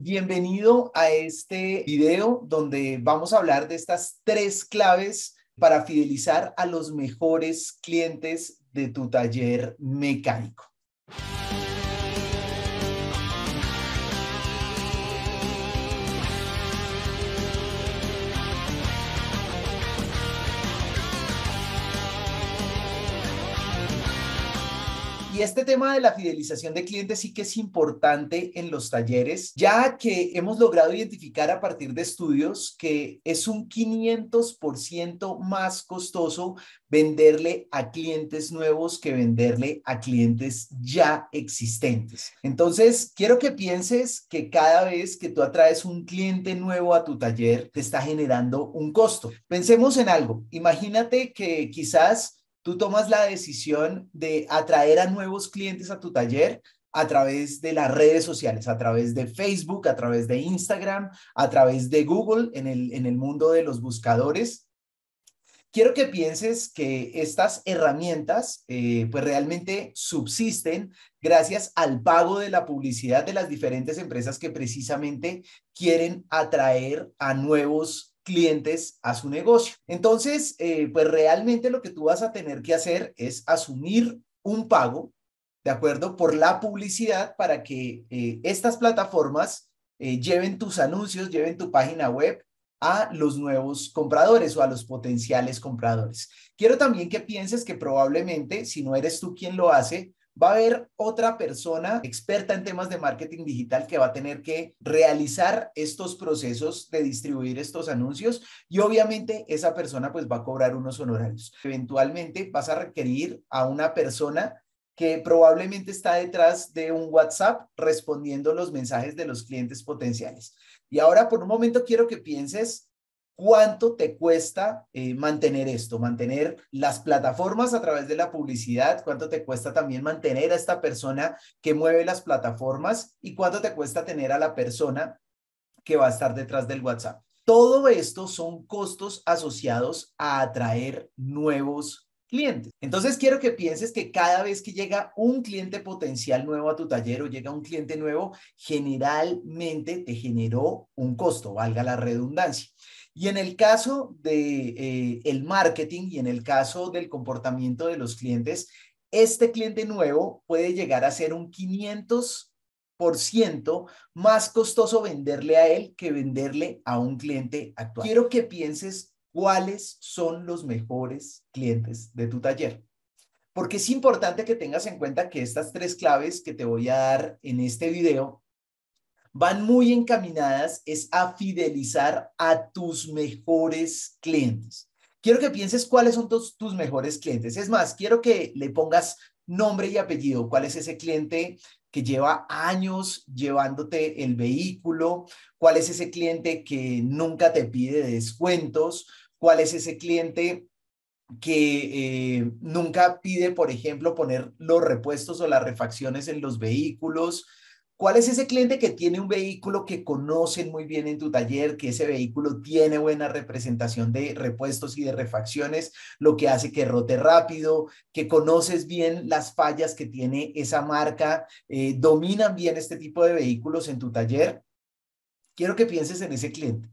Bienvenido a este video donde vamos a hablar de estas 3 claves para fidelizar a los mejores clientes de tu taller mecánico. Y este tema de la fidelización de clientes sí que es importante en los talleres, ya que hemos logrado identificar a partir de estudios que es un 500% más costoso venderle a clientes nuevos que venderle a clientes ya existentes. Entonces, quiero que pienses que cada vez que tú atraes un cliente nuevo a tu taller, te está generando un costo. Pensemos en algo. Imagínate que quizás tú tomas la decisión de atraer a nuevos clientes a tu taller a través de las redes sociales, a través de Facebook, a través de Instagram, a través de Google, en el mundo de los buscadores. Quiero que pienses que estas herramientas pues realmente subsisten gracias al pago de la publicidad de las diferentes empresas que precisamente quieren atraer a nuevos clientes a su negocio. Entonces, pues realmente lo que tú vas a tener que hacer es asumir un pago, ¿de acuerdo? Por la publicidad para que estas plataformas lleven tus anuncios, lleven tu página web a los nuevos compradores o a los potenciales compradores. Quiero también que pienses que probablemente, si no eres tú quien lo hace, va a haber otra persona experta en temas de marketing digital que va a tener que realizar estos procesos de distribuir estos anuncios y obviamente esa persona pues va a cobrar unos honorarios. Eventualmente vas a requerir a una persona que probablemente está detrás de un WhatsApp respondiendo los mensajes de los clientes potenciales. Y ahora por un momento quiero que pienses cuánto te cuesta mantener esto, mantener las plataformas a través de la publicidad, cuánto te cuesta también mantener a esta persona que mueve las plataformas y cuánto te cuesta tener a la persona que va a estar detrás del WhatsApp. Todo esto son costos asociados a atraer nuevos clientes. Entonces quiero que pienses que cada vez que llega un cliente potencial nuevo a tu taller o llega un cliente nuevo, generalmente te generó un costo, valga la redundancia. Y en el caso de el marketing y en el caso del comportamiento de los clientes, este cliente nuevo puede llegar a ser un 500% más costoso venderle a él que venderle a un cliente actual. Quiero que pienses cuáles son los mejores clientes de tu taller. Porque es importante que tengas en cuenta que estas 3 claves que te voy a dar en este video van muy encaminadas es a fidelizar a tus mejores clientes. Quiero que pienses cuáles son tus mejores clientes. Es más, quiero que le pongas nombre y apellido. ¿Cuál es ese cliente que lleva años llevándote el vehículo? ¿Cuál es ese cliente que nunca te pide descuentos? ¿Cuál es ese cliente que nunca pide, por ejemplo, poner los repuestos o las refacciones en los vehículos? ¿Cuál es ese cliente que tiene un vehículo que conocen muy bien en tu taller, que ese vehículo tiene buena representación de repuestos y de refacciones, lo que hace que rote rápido, que conoces bien las fallas que tiene esa marca, dominan bien este tipo de vehículos en tu taller? Quiero que pienses en ese cliente.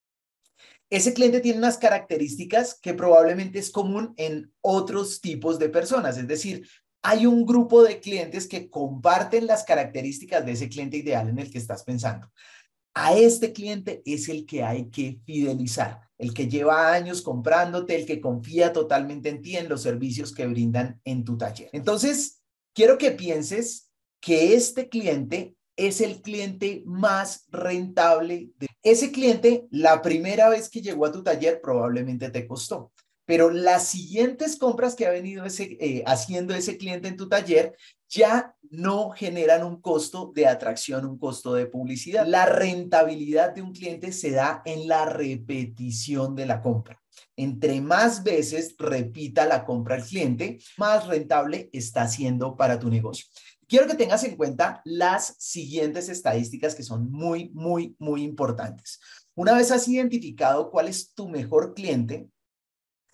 Ese cliente tiene unas características que probablemente es común en otros tipos de personas, es decir, hay un grupo de clientes que comparten las características de ese cliente ideal en el que estás pensando. A este cliente es el que hay que fidelizar, el que lleva años comprándote, el que confía totalmente en ti, en los servicios que brindan en tu taller. Entonces, quiero que pienses que este cliente es el cliente más rentable. Ese cliente, la primera vez que llegó a tu taller, probablemente te costó. Pero las siguientes compras que ha venido haciendo ese cliente en tu taller ya no generan un costo de atracción, un costo de publicidad. La rentabilidad de un cliente se da en la repetición de la compra. Entre más veces repita la compra el cliente, más rentable está siendo para tu negocio. Quiero que tengas en cuenta las siguientes estadísticas que son muy, muy, muy importantes. Una vez has identificado cuál es tu mejor cliente,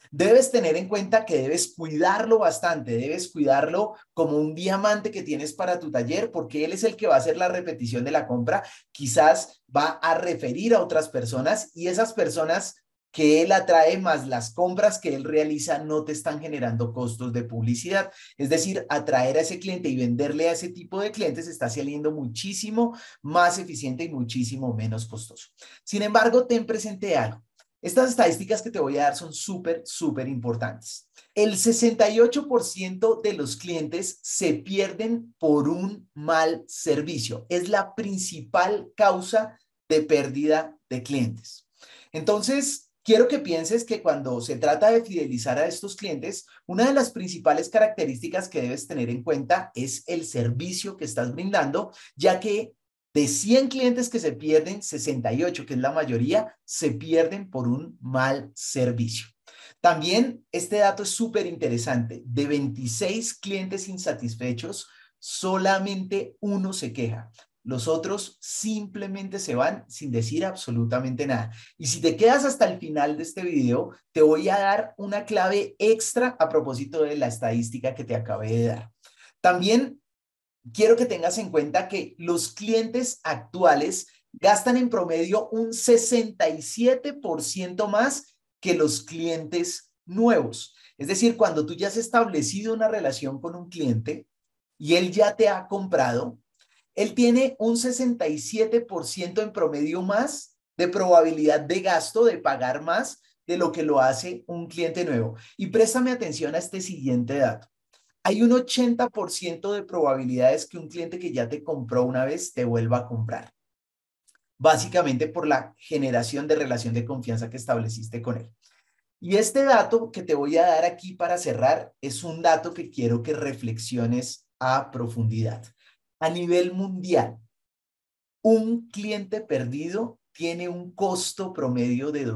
Debes tener en cuenta que debes cuidarlo bastante, debes cuidarlo como un diamante que tienes para tu taller, porque él es el que va a hacer la repetición de la compra, quizás va a referir a otras personas y esas personas que él atrae más las compras que él realiza no te están generando costos de publicidad. Es decir, atraer a ese cliente y venderle a ese tipo de clientes está saliendo muchísimo más eficiente y muchísimo menos costoso. Sin embargo, ten presente algo. Estas estadísticas que te voy a dar son súper importantes. El 68% de los clientes se pierden por un mal servicio. Es la principal causa de pérdida de clientes. Entonces, quiero que pienses que cuando se trata de fidelizar a estos clientes, una de las principales características que debes tener en cuenta es el servicio que estás brindando, ya que de 100 clientes que se pierden, 68, que es la mayoría, se pierden por un mal servicio. También este dato es súper interesante. De 26 clientes insatisfechos, solamente uno se queja. Los otros simplemente se van sin decir absolutamente nada. Y si te quedas hasta el final de este video, te voy a dar una clave extra a propósito de la estadística que te acabé de dar. También quiero que tengas en cuenta que los clientes actuales gastan en promedio un 67% más que los clientes nuevos. Es decir, cuando tú ya has establecido una relación con un cliente y él ya te ha comprado, él tiene un 67% en promedio más de probabilidad de gasto, de pagar más de lo que lo hace un cliente nuevo. Y préstame atención a este siguiente dato. Hay un 80% de probabilidades que un cliente que ya te compró una vez te vuelva a comprar. Básicamente por la generación de relación de confianza que estableciste con él. Y este dato que te voy a dar aquí para cerrar es un dato que quiero que reflexiones a profundidad. A nivel mundial, un cliente perdido tiene un costo promedio de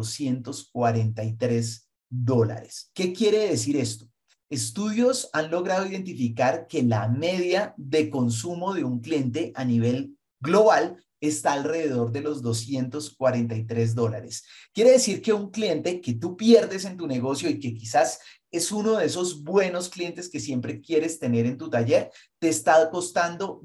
$243. ¿Qué quiere decir esto? Estudios han logrado identificar que la media de consumo de un cliente a nivel global está alrededor de los $243. Quiere decir que un cliente que tú pierdes en tu negocio y que quizás es uno de esos buenos clientes que siempre quieres tener en tu taller, te está costando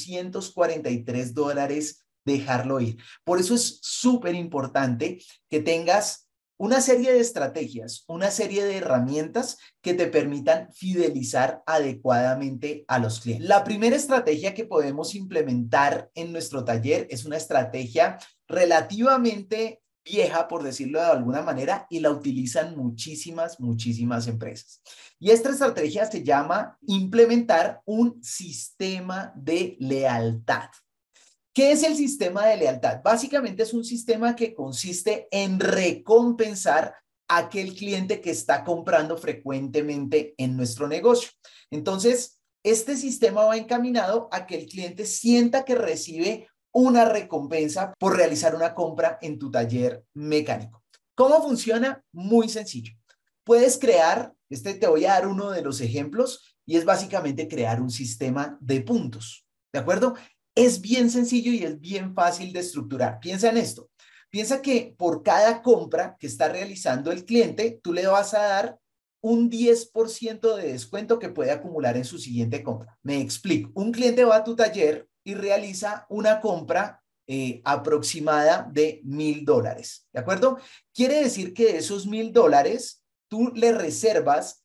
$243 dejarlo ir. Por eso es súper importante que tengas una serie de estrategias, una serie de herramientas que te permitan fidelizar adecuadamente a los clientes. La primera estrategia que podemos implementar en nuestro taller es una estrategia relativamente vieja, por decirlo de alguna manera, y la utilizan muchísimas empresas. Y esta estrategia se llama implementar un sistema de lealtad. ¿Qué es el sistema de lealtad? Básicamente es un sistema que consiste en recompensar a aquel cliente que está comprando frecuentemente en nuestro negocio. Entonces, este sistema va encaminado a que el cliente sienta que recibe una recompensa por realizar una compra en tu taller mecánico. ¿Cómo funciona? Muy sencillo. Puedes crear, te voy a dar uno de los ejemplos, y es básicamente crear un sistema de puntos. ¿De acuerdo? Es bien sencillo y es bien fácil de estructurar. Piensa en esto. Piensa que por cada compra que está realizando el cliente, tú le vas a dar un 10% de descuento que puede acumular en su siguiente compra. Me explico. Un cliente va a tu taller y realiza una compra aproximada de $1,000. ¿De acuerdo? Quiere decir que de esos $1,000, tú le reservas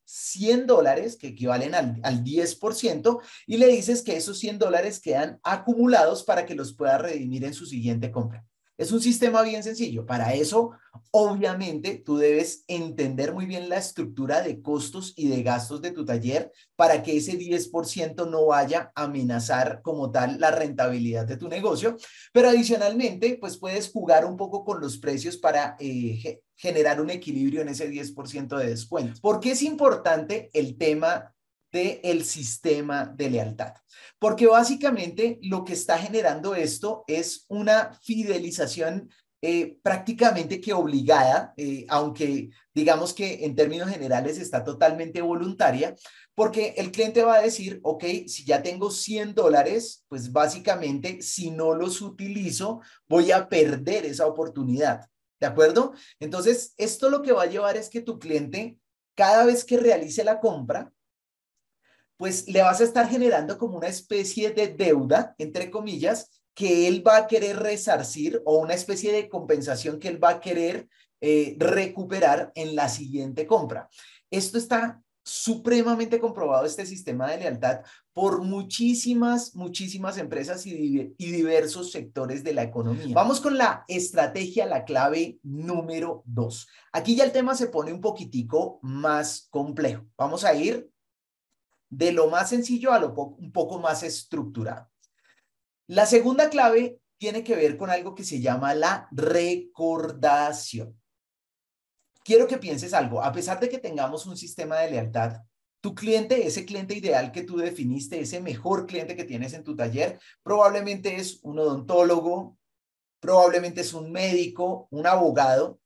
$100 que equivalen al 10% y le dices que esos $100 quedan acumulados para que los pueda redimir en su siguiente compra. Es un sistema bien sencillo. Para eso, obviamente, tú debes entender muy bien la estructura de costos y de gastos de tu taller para que ese 10% no vaya a amenazar como tal la rentabilidad de tu negocio. Pero adicionalmente, pues puedes jugar un poco con los precios para generar un equilibrio en ese 10% de descuento. ¿Por qué es importante el tema del sistema de lealtad? Porque básicamente lo que está generando esto es una fidelización prácticamente que obligada, aunque digamos que en términos generales está totalmente voluntaria, porque el cliente va a decir, ok, si ya tengo $100, pues básicamente si no los utilizo, voy a perder esa oportunidad. ¿De acuerdo? Entonces, esto lo que va a llevar es que tu cliente cada vez que realice la compra, pues le vas a estar generando como una especie de deuda, entre comillas, que él va a querer resarcir o una especie de compensación que él va a querer recuperar en la siguiente compra. Esto está supremamente comprobado, este sistema de lealtad, por muchísimas empresas y diversos sectores de la economía. Vamos con la estrategia, la clave número 2. Aquí ya el tema se pone un poquitico más complejo. Vamos a ir de lo más sencillo a un poco más estructurado. La segunda clave tiene que ver con algo que se llama la recordación. Quiero que pienses algo. A pesar de que tengamos un sistema de lealtad, tu cliente, ese cliente ideal que tú definiste, ese mejor cliente que tienes en tu taller, probablemente es un odontólogo, probablemente es un médico, un abogado,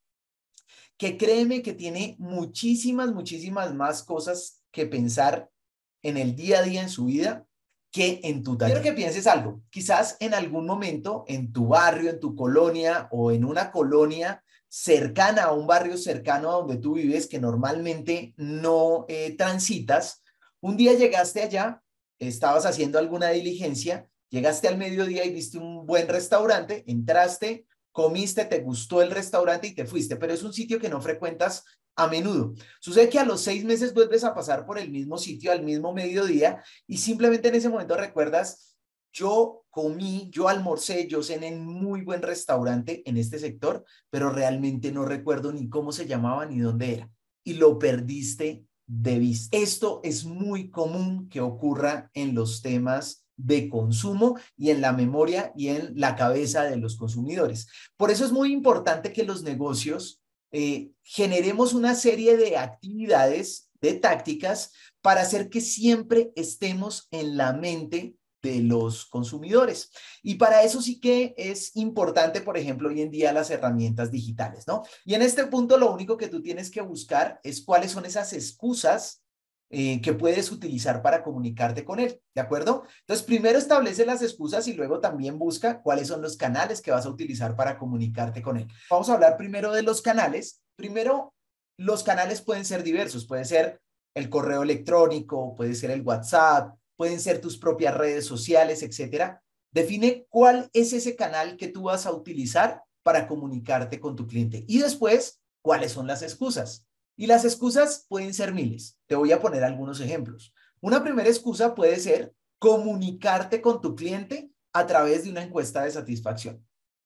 que créeme que tiene muchísimas más cosas que pensar en el día a día en su vida que en tu taller. Quiero que pienses algo. Quizás en algún momento en tu barrio, en tu colonia o en una colonia cercana a un barrio cercano a donde tú vives que normalmente no transitas, un día llegaste allá, estabas haciendo alguna diligencia, llegaste al mediodía y viste un buen restaurante, entraste, comiste, te gustó el restaurante y te fuiste, pero es un sitio que no frecuentas a menudo. Sucede que a los 6 meses vuelves a pasar por el mismo sitio al mismo mediodía y simplemente en ese momento recuerdas, yo comí, yo almorcé, yo cené en muy buen restaurante en este sector, pero realmente no recuerdo ni cómo se llamaba ni dónde era. Y lo perdiste de vista. Esto es muy común que ocurra en los temas de consumo y en la memoria y en la cabeza de los consumidores. Por eso es muy importante que los negocios generemos una serie de actividades, de tácticas, para hacer que siempre estemos en la mente de los consumidores. Y para eso sí que es importante, por ejemplo, hoy en día las herramientas digitales, ¿no? Y en este punto lo único que tú tienes que buscar es cuáles son esas excusas que puedes utilizar para comunicarte con él, ¿de acuerdo? Entonces, primero establece las excusas y luego también busca cuáles son los canales que vas a utilizar para comunicarte con él. Vamos a hablar primero de los canales. Primero, los canales pueden ser diversos. Puede ser el correo electrónico, puede ser el WhatsApp, pueden ser tus propias redes sociales, etcétera. Define cuál es ese canal que tú vas a utilizar para comunicarte con tu cliente. Y después, cuáles son las excusas. Y las excusas pueden ser miles. Te voy a poner algunos ejemplos. Una primera excusa puede ser comunicarte con tu cliente a través de una encuesta de satisfacción.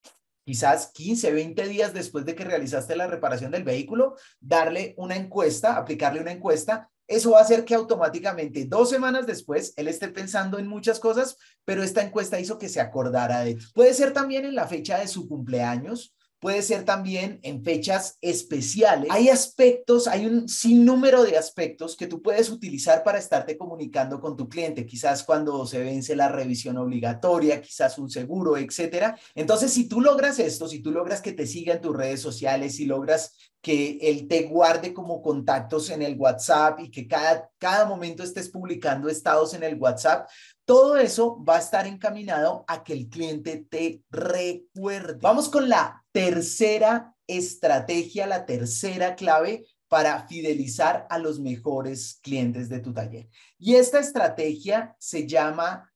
Quizás 15, 20 días después de que realizaste la reparación del vehículo, darle una encuesta, aplicarle una encuesta. Eso va a hacer que automáticamente 2 semanas después él esté pensando en muchas cosas, pero esta encuesta hizo que se acordara de ti. Puede ser también en la fecha de su cumpleaños, puede ser también en fechas especiales. Hay aspectos, hay un sinnúmero de aspectos que tú puedes utilizar para estarte comunicando con tu cliente, quizás cuando se vence la revisión obligatoria, quizás un seguro, etcétera. Entonces, si tú logras esto, si tú logras que te siga en tus redes sociales, si logras que él te guarde como contactos en el WhatsApp y que cada momento estés publicando estados en el WhatsApp, todo eso va a estar encaminado a que el cliente te recuerde. Vamos con la tercera estrategia, la tercera clave para fidelizar a los mejores clientes de tu taller. Y esta estrategia se llama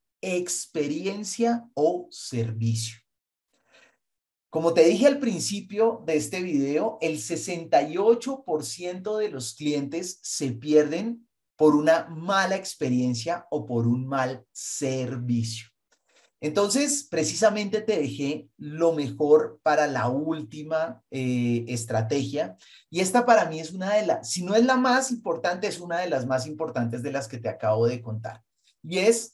experiencia o servicio. Como te dije al principio de este video, el 68% de los clientes se pierden por una mala experiencia o por un mal servicio. Entonces, precisamente te dejé lo mejor para la última estrategia y esta para mí es una de las, si no es la más importante, es una de las más importantes de las que te acabo de contar. Y es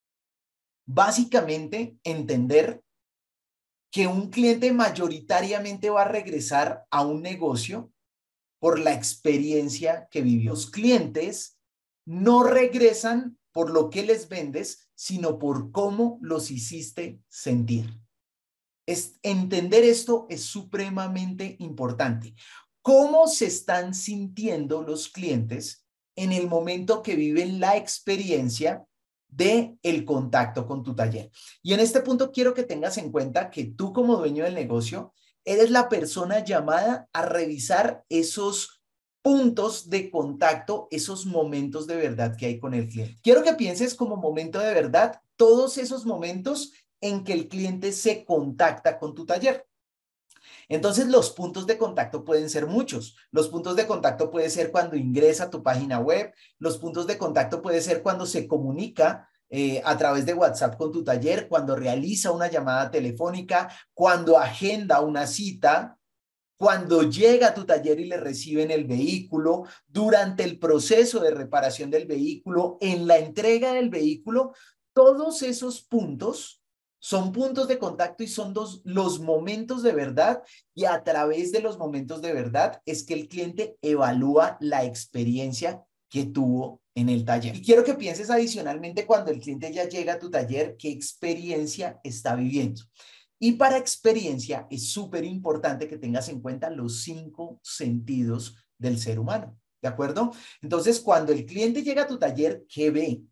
básicamente entender que un cliente mayoritariamente va a regresar a un negocio por la experiencia que vivió. Los clientes no regresan por lo que les vendes, sino por cómo los hiciste sentir. Entender esto es supremamente importante. ¿Cómo se están sintiendo los clientes en el momento que viven la experiencia de el contacto con tu taller? Y en este punto quiero que tengas en cuenta que tú como dueño del negocio eres la persona llamada a revisar esos puntos de contacto, esos momentos de verdad que hay con el cliente. Quiero que pienses como momento de verdad todos esos momentos en que el cliente se contacta con tu taller. Entonces, los puntos de contacto pueden ser muchos. Los puntos de contacto puede ser cuando ingresa a tu página web. Los puntos de contacto puede ser cuando se comunica a través de WhatsApp con tu taller, cuando realiza una llamada telefónica, cuando agenda una cita, cuando llega a tu taller y le reciben el vehículo, durante el proceso de reparación del vehículo, en la entrega del vehículo. Todos esos puntos son puntos de contacto y son los momentos de verdad, y a través de los momentos de verdad es que el cliente evalúa la experiencia que tuvo en el taller. Y quiero que pienses adicionalmente cuando el cliente ya llega a tu taller, qué experiencia está viviendo. Y para experiencia es súper importante que tengas en cuenta los 5 sentidos del ser humano, ¿de acuerdo? Entonces, cuando el cliente llega a tu taller, ¿qué ve?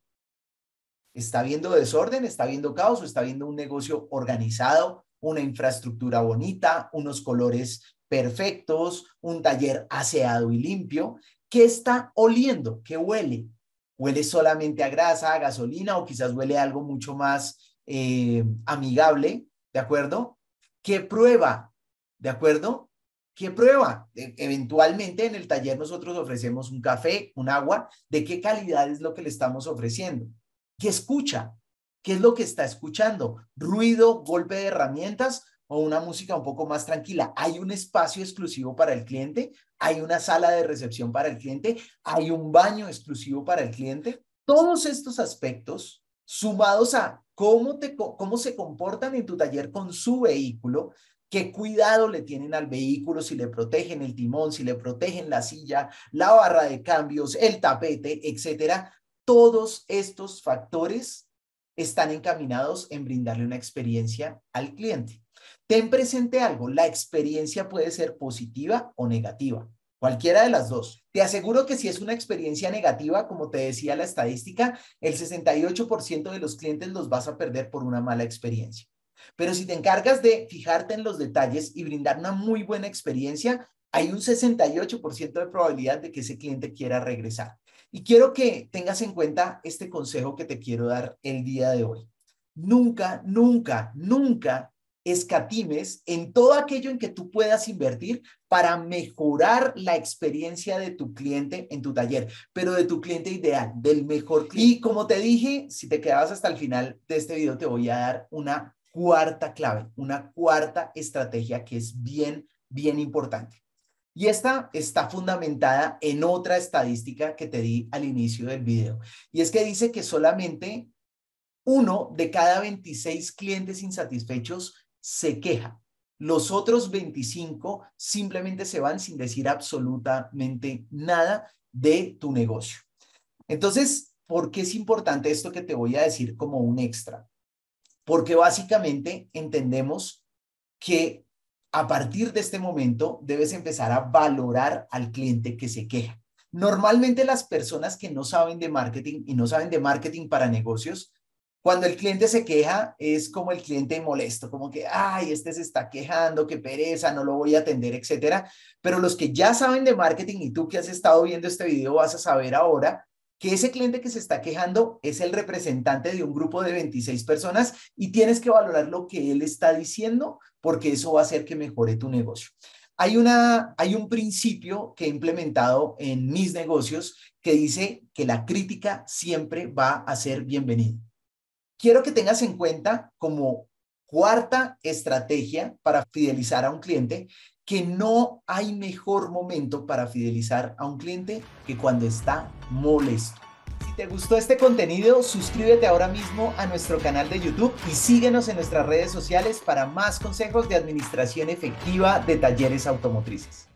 ¿Está viendo desorden? ¿Está viendo caos? ¿O está viendo un negocio organizado, una infraestructura bonita, unos colores perfectos, un taller aseado y limpio? ¿Qué está oliendo? ¿Qué huele? ¿Huele solamente a grasa, a gasolina, o quizás huele a algo mucho más amigable? ¿De acuerdo? ¿Qué prueba? ¿De acuerdo? ¿Qué prueba? Eventualmente en el taller nosotros ofrecemos un café, un agua. ¿De qué calidad es lo que le estamos ofreciendo? ¿Qué escucha? ¿Qué es lo que está escuchando? ¿Ruido, golpe de herramientas o una música un poco más tranquila? ¿Hay un espacio exclusivo para el cliente? ¿Hay una sala de recepción para el cliente? ¿Hay un baño exclusivo para el cliente? Todos estos aspectos, sumados a cómo se comportan en tu taller con su vehículo, qué cuidado le tienen al vehículo, si le protegen el timón, si le protegen la silla, la barra de cambios, el tapete, etcétera. Todos estos factores están encaminados en brindarle una experiencia al cliente. Ten presente algo, la experiencia puede ser positiva o negativa, cualquiera de las dos. Te aseguro que si es una experiencia negativa, como te decía la estadística, el 68% de los clientes los vas a perder por una mala experiencia. Pero si te encargas de fijarte en los detalles y brindar una muy buena experiencia, hay un 68% de probabilidad de que ese cliente quiera regresar. Y quiero que tengas en cuenta este consejo que te quiero dar el día de hoy. Nunca, nunca, nunca escatimes en todo aquello en que tú puedas invertir para mejorar la experiencia de tu cliente en tu taller, pero de tu cliente ideal, del mejor cliente. Y como te dije, si te quedabas hasta el final de este video, te voy a dar una cuarta clave, una cuarta estrategia que es bien, bien importante. Y esta está fundamentada en otra estadística que te di al inicio del video. Y es que dice que solamente 1 de cada 26 clientes insatisfechos se queja. Los otros 25 simplemente se van sin decir absolutamente nada de tu negocio. Entonces, ¿por qué es importante esto que te voy a decir como un extra? Porque básicamente entendemos que a partir de este momento debes empezar a valorar al cliente que se queja. Normalmente las personas que no saben de marketing y no saben de marketing para negocios, cuando el cliente se queja es como el cliente molesto, como que, ay, este se está quejando, qué pereza, no lo voy a atender, etcétera. Pero los que ya saben de marketing, y tú que has estado viendo este video vas a saber ahora que ese cliente que se está quejando es el representante de un grupo de 26 personas, y tienes que valorar lo que él está diciendo, porque eso va a hacer que mejore tu negocio. Hay un principio que he implementado en mis negocios que dice que la crítica siempre va a ser bienvenida. Quiero que tengas en cuenta como cuarta estrategia para fidelizar a un cliente que no hay mejor momento para fidelizar a un cliente que cuando está molesto. Si te gustó este contenido, suscríbete ahora mismo a nuestro canal de YouTube y síguenos en nuestras redes sociales para más consejos de administración efectiva de talleres automotrices.